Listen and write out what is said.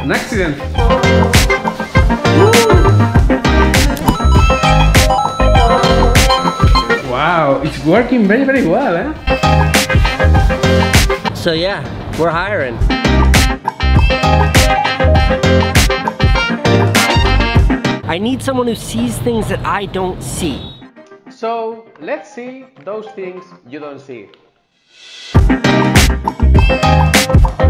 An accident. Wow, it's working very, very well, eh? So yeah, we're hiring. I need someone who sees things that I don't see. So let's see those things you don't see.